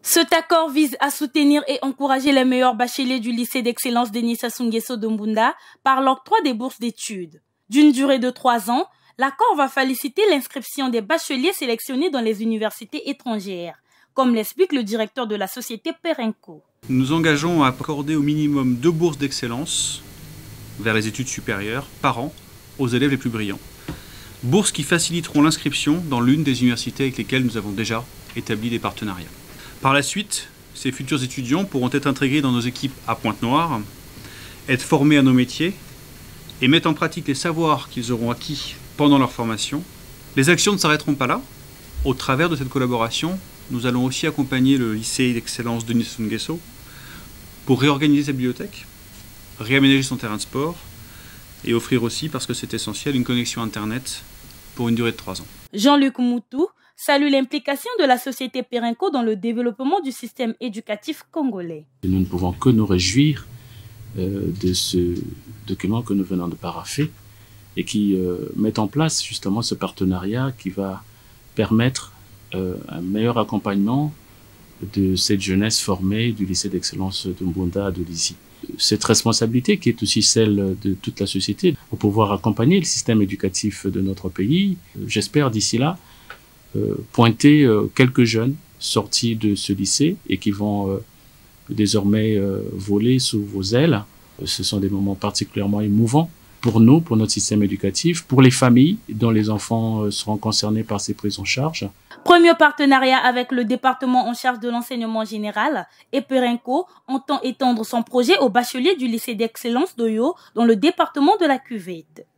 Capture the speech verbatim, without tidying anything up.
Cet accord vise à soutenir et encourager les meilleurs bacheliers du lycée d'excellence Denis Sassou Nguesso de Mbunda par l'octroi des bourses d'études. D'une durée de trois ans, l'accord va faciliter l'inscription des bacheliers sélectionnés dans les universités étrangères, comme l'explique le directeur de la société Perenco. Nous nous engageons à accorder au minimum deux bourses d'excellence vers les études supérieures par an aux élèves les plus brillants. Bourses qui faciliteront l'inscription dans l'une des universités avec lesquelles nous avons déjà établi des partenariats. Par la suite, ces futurs étudiants pourront être intégrés dans nos équipes à Pointe-Noire, être formés à nos métiers et mettre en pratique les savoirs qu'ils auront acquis pendant leur formation. Les actions ne s'arrêteront pas là. Au travers de cette collaboration, nous allons aussi accompagner le lycée d'excellence Denis Sassou Nguesso pour réorganiser sa bibliothèque, réaménager son terrain de sport et offrir aussi, parce que c'est essentiel, une connexion Internet pour une durée de trois ans. Jean-Luc Moutou salue l'implication de la société Perenco dans le développement du système éducatif congolais. Nous ne pouvons que nous réjouir euh, de ce document que nous venons de parapher et qui euh, met en place justement ce partenariat qui va permettre euh, un meilleur accompagnement de cette jeunesse formée du lycée d'excellence de Mbunda de Lizy. Cette responsabilité qui est aussi celle de toute la société pour pouvoir accompagner le système éducatif de notre pays. J'espère d'ici là euh, pointer euh, quelques jeunes sortis de ce lycée et qui vont euh, désormais euh, voler sous vos ailes. Ce sont des moments particulièrement émouvants pour nous, pour notre système éducatif, pour les familles dont les enfants euh, seront concernés par ces prises en charge. Premier partenariat avec le département en charge de l'enseignement général et Perenco entend étendre son projet aux bacheliers du lycée d'excellence d'Oyo dans le département de la Cuvette.